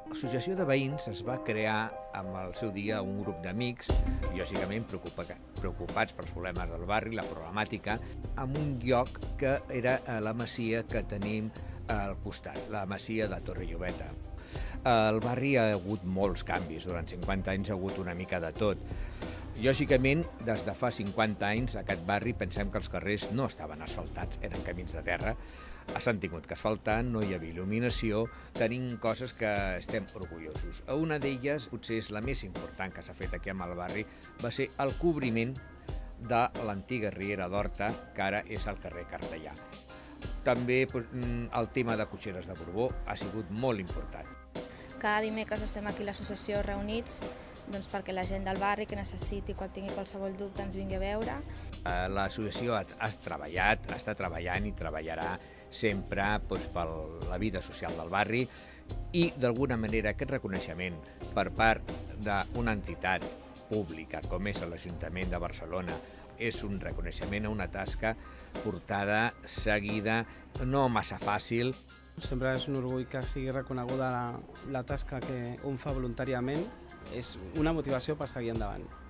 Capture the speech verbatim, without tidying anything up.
L'associació de veïns es va crear amb el seu dia un grup d'amics, lògicament preocupats pels problemes del barri, la problemàtica, en un lloc que era la masia que tenim al costat, la masia de Torre Llobeta. Al barri hi ha hagut molts canvis, durant cinquanta anys ha hagut una mica de tot. Lògicament, des de fa cinquanta anys, aquest barri pensem que els carrers no estaven asfaltats, eren camins de terra, s'han tingut que asfaltar, no hi havia il·luminació, tenim coses que estem orgullosos. Una d'elles, potser és la més important que s'ha fet aquí amb el barri, va ser el cobriment de l'antiga Riera d'Horta, que ara és el carrer Cartellà. També el tema de cotxeres de Borbó ha sigut molt important. Cada dimecres estem aquí a l'associació reunits doncs perquè la gent del barri que necessiti, quan tingui qualsevol dubte, ens vingui a veure. L'associació ha, ha treballat, està treballant i treballarà sempre doncs, per la vida social del barri i, d'alguna manera, aquest reconeixement per part d'una entitat pública com és l'Ajuntament de Barcelona és un reconeixement a una tasca portada, seguida, no massa fàcil. Sempre és un orgull que sigui reconeguda la, la tasca que un fa voluntàriament, és una motivació per seguir endavant.